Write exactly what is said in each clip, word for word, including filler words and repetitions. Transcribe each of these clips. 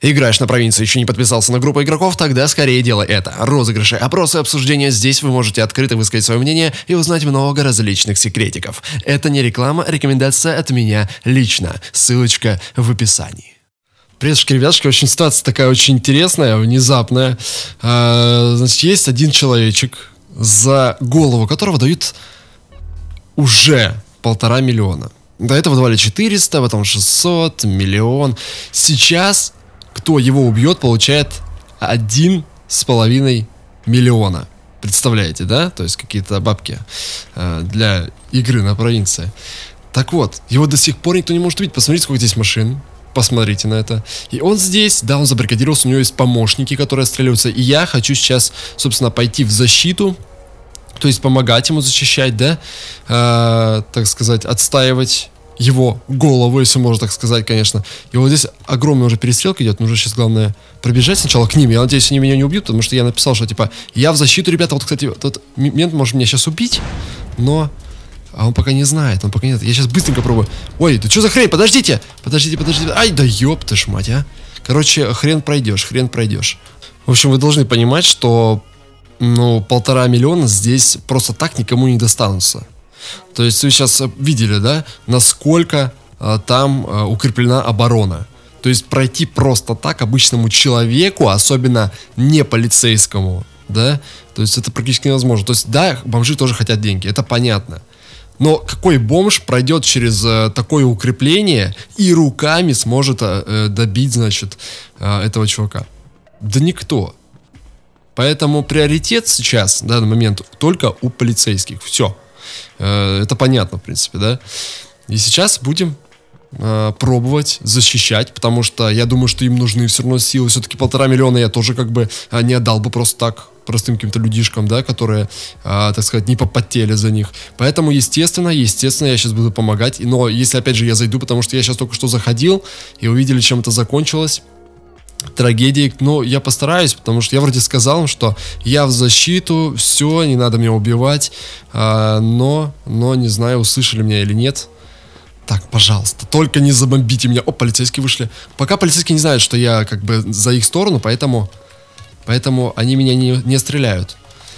Играешь на провинции, еще не подписался на группу игроков, тогда скорее делай это. Розыгрыши, опросы, обсуждения. Здесь вы можете открыто высказать свое мнение и узнать много различных секретиков. Это не реклама, рекомендация от меня лично. Ссылочка в описании. Приветствую, ребятушки. Очень ситуация такая очень интересная, внезапная. А, значит, есть один человечек, за голову которого дают уже полтора миллиона. До этого давали четыреста, потом шестьсот, миллион. Сейчас кто его убьет, получает один с половиной миллиона. Представляете, да? То есть какие-то бабки э, для игры на провинции. Так вот, его до сих пор никто не может убить. Посмотрите, сколько здесь машин. Посмотрите на это. И он здесь, да, он забаррикадировался, у него есть помощники, которые отстреливаются. И я хочу сейчас, собственно, пойти в защиту. То есть помогать ему защищать, да? Э, так сказать, отстаивать его голову, если можно так сказать, конечно. И вот здесь огромная уже перестрелка идет. Нужно сейчас, главное, пробежать сначала к ним. Я надеюсь, они меня не убьют, потому что я написал, что, типа, я в защиту, ребята. Вот, кстати, тот мент может меня сейчас убить, но... А он пока не знает, он пока не знает. Я сейчас быстренько пробую. Ой, да что за хрень? Подождите! Подождите, подождите. Ай, да ёпта ж мать, а. Короче, хрен пройдешь, хрен пройдешь. В общем, вы должны понимать, что, ну, полтора миллиона здесь просто так никому не достанутся. То есть вы сейчас видели, да, насколько а, там а, укреплена оборона. То есть пройти просто так обычному человеку, особенно не полицейскому, да, то есть это практически невозможно. То есть да, бомжи тоже хотят деньги, это понятно. Но какой бомж пройдет через а, такое укрепление и руками сможет а, добить, значит, а, этого чувака? Да никто. Поэтому приоритет сейчас, в данный момент, только у полицейских. Все. Это понятно, в принципе, да. И сейчас будем э, пробовать защищать, потому что я думаю, что им нужны все равно силы. Все-таки полтора миллиона я тоже как бы не отдал бы просто так простым каким-то людишкам, да, которые, э, так сказать, не попотели за них. Поэтому, естественно, естественно, я сейчас буду помогать. Но если, опять же, я зайду, потому что я сейчас только что заходил, и увидели, чем это закончилось. Трагедии, но я постараюсь, потому что я вроде сказал им, что я в защиту, все, не надо меня убивать, а, но, но не знаю, услышали меня или нет. Так, пожалуйста, только не забомбите меня. О, полицейские вышли. Пока полицейские не знают, что я как бы за их сторону, поэтому, поэтому они меня не, не стреляют.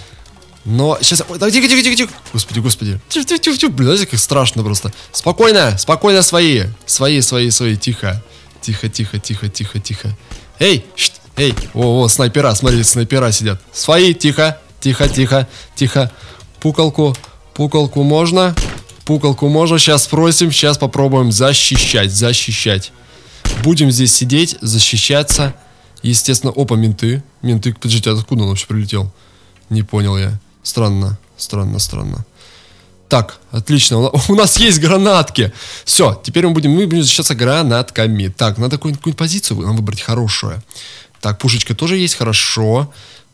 Но сейчас... Ой, так, тихо, тихо, тихо, тихо. Господи, господи. Тихо, тихо, тихо, тихо. Блин, знаете, как страшно просто. Спокойно, спокойно, свои. Свои, свои, свои, тихо. Тихо, тихо, тихо, тихо, тихо. Эй, шт, эй, о, о, снайпера, смотрите, снайпера сидят. Свои, тихо, тихо, тихо, тихо. Пукалку, пукалку можно? Пукалку можно, сейчас спросим, сейчас попробуем защищать, защищать. Будем здесь сидеть, защищаться. Естественно, опа, менты. Менты, подождите, откуда он вообще прилетел? Не понял я. Странно, странно, странно. Так, отлично, у нас есть гранатки. Все, теперь мы будем, мы будем защищаться гранатками. Так, надо какую-нибудь, какую-нибудь позицию нам выбрать хорошую. Так, пушечка тоже есть, хорошо.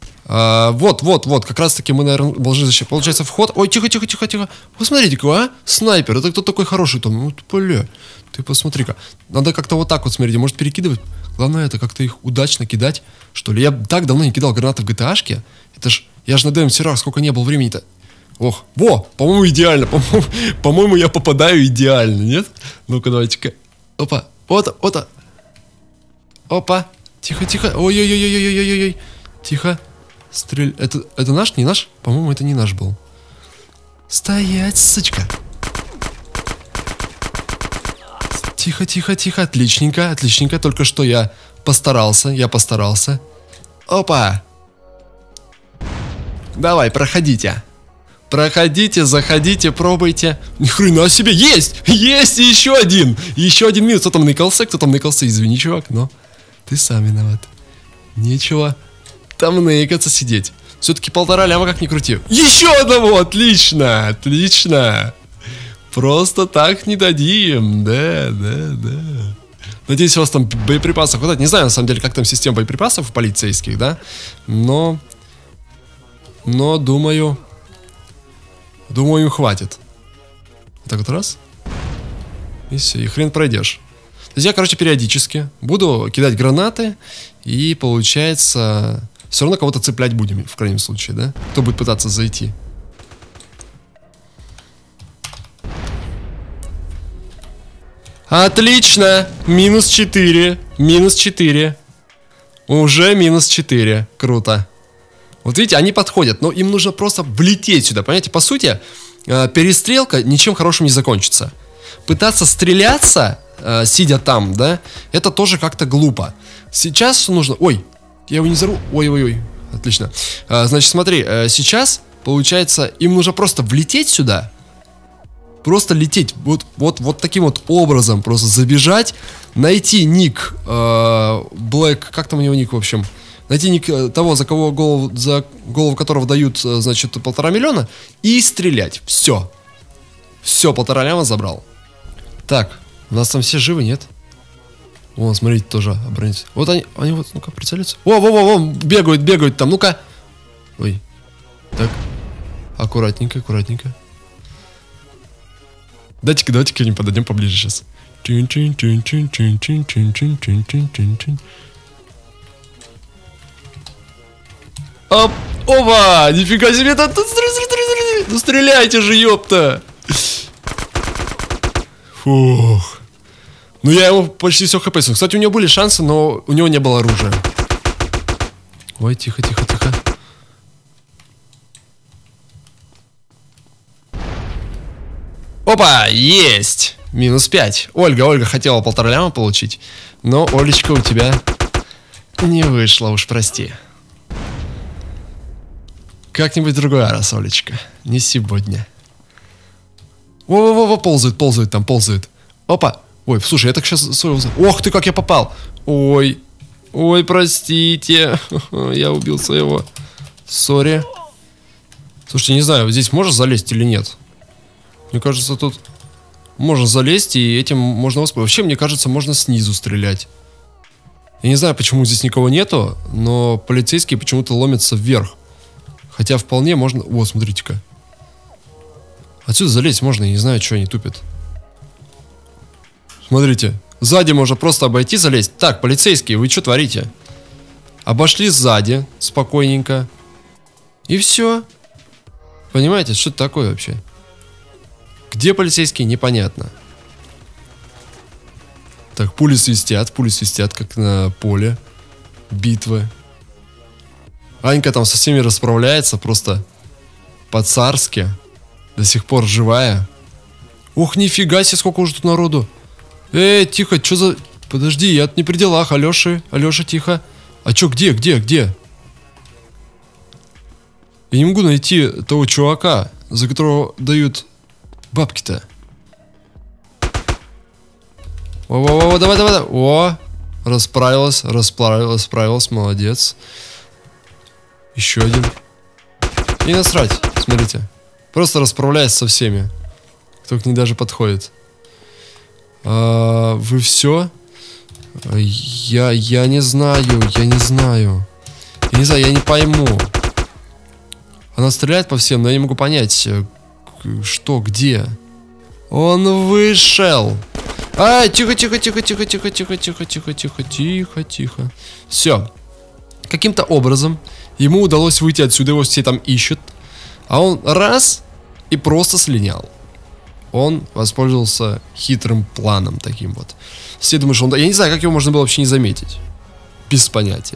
а, Вот, вот, вот, как раз таки мы, наверное, должны защищать. Получается, вход. Ой, тихо, тихо, тихо, тихо. Посмотрите-ка, а, снайпер, это кто такой хороший там? Ну, бля, ты посмотри-ка. Надо как-то вот так вот, смотрите, может перекидывать. Главное, это как-то их удачно кидать, что ли. Я так давно не кидал гранаты в джи ти эй-шке. Это ж, я же на ди эм серверах сколько не было времени-то. Ох, во, по-моему, идеально. По-моему, по-моему, я попадаю идеально, нет? Ну-ка, давайте-ка. Опа, вот, вот. Опа. Тихо, тихо. Ой-ой-ой-ой-ой-ой-ой. Тихо. Стрель. Это, это наш, не наш? По-моему, это не наш был. Стоять, сучка. Тихо, тихо, тихо. Отличненько, отличненько. Только что я постарался, я постарался. Опа. Давай, проходите. Проходите, заходите, пробуйте. Ни хрена себе, есть! Есть еще один! Еще один минус. Кто там ныкался? Кто там ныкался? Извини, чувак, но ты сам виноват. Нечего там ныкаться сидеть. Все-таки полтора ляма, как ни крути. Еще одного! Отлично! Отлично! Просто так не дадим. Да, да, да. Надеюсь, у вас там боеприпасов хватает. Не знаю, на самом деле, как там система боеприпасов у полицейских, да? Но... Но, думаю... Думаю, им хватит. Так вот раз. И все, и хрен пройдешь. То есть я, короче, периодически буду кидать гранаты. И получается... Все равно кого-то цеплять будем, в крайнем случае, да? Кто будет пытаться зайти. Отлично! Минус четыре. Минус четыре. Уже минус четыре. Круто. Вот видите, они подходят, но им нужно просто влететь сюда. Понимаете, по сути, перестрелка ничем хорошим не закончится. Пытаться стреляться, сидя там, да, это тоже как-то глупо. Сейчас нужно... Ой, я его не взорву. Ой-ой-ой, отлично. Значит, смотри, сейчас, получается, им нужно просто влететь сюда. Просто лететь, вот, вот, вот таким вот образом, просто забежать, найти ник Black, как там у него ник, в общем, найти ник того, за кого голову, за голову которого дают, значит, полтора миллиона, и стрелять. Все. Все, полтора ляма забрал. Так, у нас там все живы, нет? Вон, смотрите, тоже оборонить. Вот они, они вот, ну-ка, прицелятся. О, во, во, во, бегают, бегают там, ну-ка. Ой. Так. Аккуратненько, аккуратненько. Дайте-ка, давайте-ка к ним подойдем поближе сейчас. Оп, опа! Нифига себе, там, тут, смотри, смотри, смотри. Ну стреляйте же, ёпта! Фух. Ну я его почти все хп. Кстати, у него были шансы, но у него не было оружия. Ой, тихо, тихо, тихо. Опа, есть! Минус пять. Ольга, Ольга хотела полтора ляма получить, но, Олечка, у тебя не вышло, уж прости. Как-нибудь в другой раз, Олечка. Не сегодня. Во-во-во, ползают, ползают там, ползают. Опа. Ой, слушай, я так сейчас... Ох ты, как я попал. Ой. Ой, простите. Я убил своего. Сори. Слушайте, не знаю, здесь можно залезть или нет? Мне кажется, тут можно залезть, и этим можно воспользоваться. Вообще, мне кажется, можно снизу стрелять. Я не знаю, почему здесь никого нету, но полицейские почему-то ломятся вверх. Хотя вполне можно... О, смотрите-ка. Отсюда залезть можно, я не знаю, что они тупят. Смотрите. Сзади можно просто обойти, залезть. Так, полицейские, вы что творите? Обошли сзади, спокойненько. И все. Понимаете, что это такое вообще? Где полицейские, непонятно. Так, пули свистят, пули свистят, как на поле битвы. Анька там со всеми расправляется, просто по-царски. До сих пор живая. Ух, нифига себе, сколько уже тут народу. Эй, тихо, что за... Подожди, я не при делах, Алёша, Алёша, тихо. А чё, где, где, где? Я не могу найти того чувака, за которого дают бабки-то. О-о-о, давай, давай, давай. О, расправилась, расправилась, расправилась, молодец. Еще один. И насрать, смотрите. Просто расправляйся со всеми, кто к ней даже подходит. А, вы все? Я, я не знаю, я не знаю. Я не знаю, я не пойму. Она стреляет по всем, но я не могу понять, что, где. Он вышел. Ай, тихо, тихо, тихо, тихо, тихо, тихо, тихо, тихо, тихо, тихо, тихо. Все. Каким-то образом ему удалось выйти отсюда, его все там ищут. А он раз и просто слинял. Он воспользовался хитрым планом таким вот. Все думают, что он... Я не знаю, как его можно было вообще не заметить. Без понятия.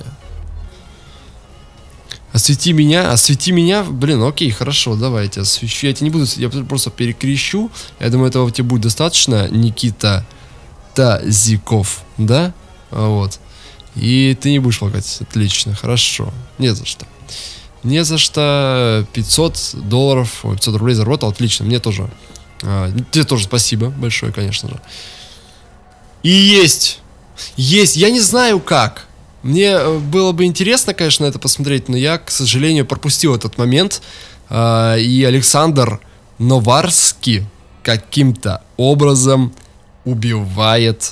Освети меня, освети меня. Блин, окей, хорошо, давайте. Освещу. Я тебя не буду... Я просто перекрещу. Я думаю, этого тебе будет достаточно. Никита Тазиков, да? Вот. И ты не будешь плакать. Отлично, хорошо. Не за что. Не за что. пятьсот долларов, пятьсот рублей заработал. Отлично, мне тоже. А, тебе тоже спасибо большое, конечно же. И есть. Есть. Я не знаю как. Мне было бы интересно, конечно, это посмотреть, но я, к сожалению, пропустил этот момент. А, и Александр Новарский каким-то образом убивает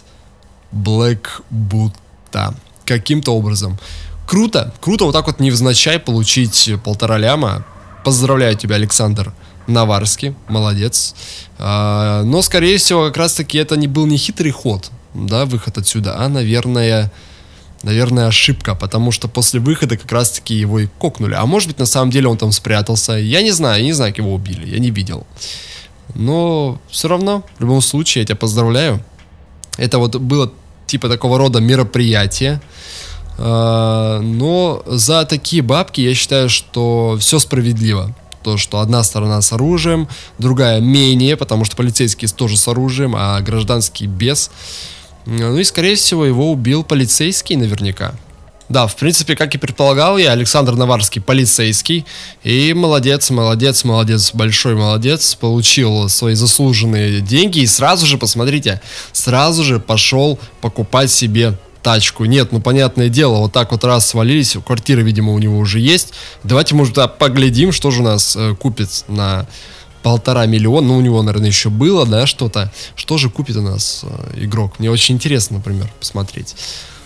Блэкбута. Каким-то образом. Круто. Круто вот так вот невзначай получить полтора ляма. Поздравляю тебя, Александр Наварский. Молодец. А, но, скорее всего, как раз-таки это не был не хитрый ход, да, выход отсюда, а, наверное, наверное, ошибка, потому что после выхода как раз-таки его и кокнули. А может быть, на самом деле он там спрятался. Я не знаю, я не знаю, как его убили. Я не видел. Но все равно, в любом случае, я тебя поздравляю. Это вот было типа такого рода мероприятие. А, но за такие бабки я считаю, что все справедливо. То, что одна сторона с оружием, другая менее, потому что полицейские тоже с оружием, а гражданский без. Ну и, скорее всего, его убил полицейский наверняка. Да, в принципе, как и предполагал я, Александр Наварский полицейский. И молодец, молодец, молодец, большой молодец. Получил свои заслуженные деньги и сразу же, посмотрите, сразу же пошел покупать себе тачку. Нет, ну понятное дело, вот так вот раз свалились, квартира, видимо, у него уже есть. Давайте, может, да, поглядим, что же у нас э, купит на полтора миллиона. Ну, у него, наверное, еще было, да, что-то. Что же купит у нас э, игрок? Мне очень интересно, например, посмотреть.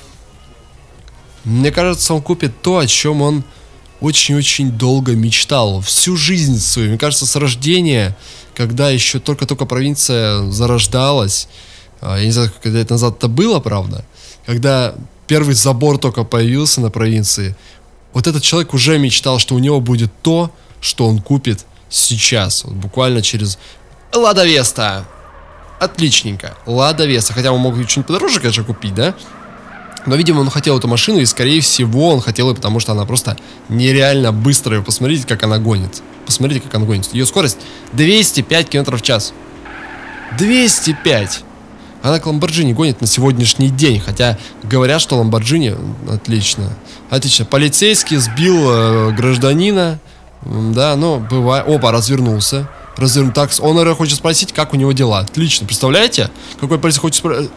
Мне кажется, он купит то, о чем он очень-очень долго мечтал. Всю жизнь свою. Мне кажется, с рождения, когда еще только-только провинция зарождалась, э, я не знаю, когда это назад это было, правда, когда первый забор только появился на провинции, вот этот человек уже мечтал, что у него будет то, что он купит сейчас. Вот буквально через... Лада Веста! Отличненько. Лада Веста. Хотя он мог что-нибудь подороже, конечно, купить, да? Но, видимо, он хотел эту машину, и, скорее всего, он хотел ее, потому что она просто нереально быстрая. Посмотрите, как она гонит. Посмотрите, как она гонит. Ее скорость двести пять километров в час. двести пять! Она к Ламборджини гонит на сегодняшний день. Хотя говорят, что Ламборджини... Отлично. Отлично. Полицейский сбил э, гражданина. Да, но бывает... Опа, развернулся. Разверну... Так, он, наверное, хочет спросить, как у него дела. Отлично. Представляете? Какой полицейский хочет спросить...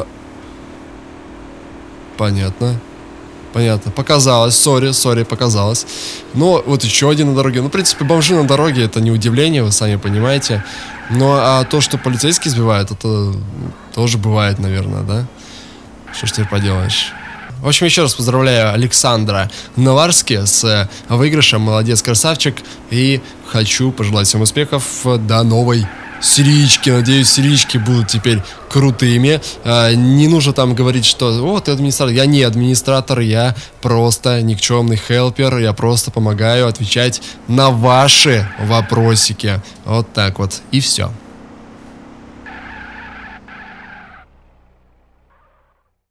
Понятно. Понятно. Показалось. Сори, сори, показалось. Но вот еще один на дороге. Ну, в принципе, бомжи на дороге — это не удивление, вы сами понимаете. Ну, а то, что полицейские сбивают, это тоже бывает, наверное, да? Что ж теперь поделаешь? В общем, еще раз поздравляю Александра Наварски с выигрышем. Молодец, красавчик. И хочу пожелать всем успехов. До новой серички. Надеюсь, серички будут теперь крутыми. А, не нужно там говорить, что вот ты администратор. Я не администратор, я просто никчемный хелпер. Я просто помогаю отвечать на ваши вопросики. Вот так вот. И все.